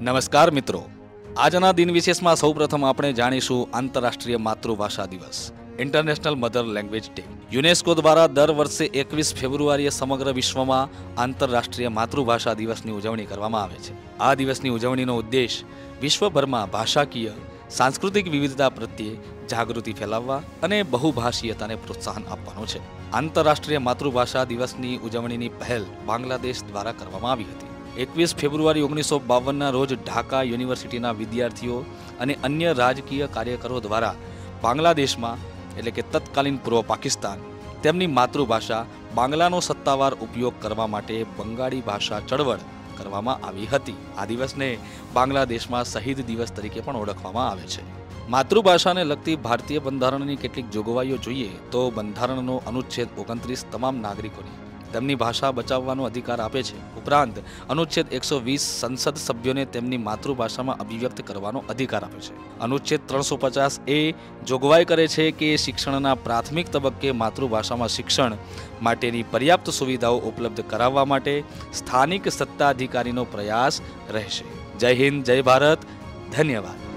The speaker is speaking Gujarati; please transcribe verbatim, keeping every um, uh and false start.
નમસ્કાર મિત્રો, આજના દિન વિશેષમાં સૌપ્રથમ આપણે જાણીશું આંતરરાષ્ટ્રીય માતૃભાષા દિવસ, international mother language day. UNESCO દ્વારા દર વર્ષે એકવીસ ફેબ્રુઆરીએ સમગ્ર વિશ્વમાં આંતરરાષ્ટ્રીય માતૃભાષા દિવસની ઉજવણી કરવામાં આવે છે. આ દિવસની ઉજવણીનો ઉદ્દેશ વિશ્વભરમાં ભાષાકીય સાંસ્કૃતિક વિવિધતા પ્રત્યે જાગૃતિ ફેલાવવા અને બહુભાષીયતાને પ્રોત્સાહન આપવાનો છે. આંતરરાષ્ટ્રીય માતૃભાષા દિવસની ઉજવણીની પહેલ બાંગ્લાદેશ દ્વારા કરવામાં આવી હતી. એકવીસ ફેબ્રુઆરી ઓગણીસો બાવનના રોજ ઢાકા યુનિવર્સિટીના વિદ્યાર્થીઓ અને અન્ય રાજકીય કાર્યકરો દ્વારા બાંગ્લાદેશમાં એટલે કે તત્કાલીન પૂર્વ પાકિસ્તાન તેમની માતૃભાષા બાંગ્લાનો સત્તાવાર ઉપયોગ કરવા માટે બંગાળી ભાષા ચળવળ કરવામાં આવી હતી. આ દિવસને બાંગ્લાદેશમાં શહીદ દિવસ તરીકે પણ ઓળખવામાં આવે છે. માતૃભાષાને લગતી ભારતીય બંધારણની કેટલીક જોગવાઈઓ જોઈએ તો બંધારણનો અનુચ્છેદ ઓગણત્રીસ તમામ નાગરિકોને તેમની ભાષા બચાવવાનો અધિકાર આપે છે. ઉપરાંત અનુચ્છેદ એકસો વીસ સંસદ સભ્યોને તેમની માતૃભાષામાં અભિવ્યક્ત કરવાનો અધિકાર આપે છે. અનુચ્છેદ ત્રણસો પચાસ એ જોગવાઈ કરે છે કે શિક્ષણના પ્રાથમિક તબક્કે માતૃભાષામાં શિક્ષણ માટેની પર્યાપ્ત સુવિધાઓ ઉપલબ્ધ કરાવવા માટે સ્થાનિક સત્તાધિકારીનો પ્રયાસ રહેશે. જય હિન્દ, જય ભારત, ધન્યવાદ.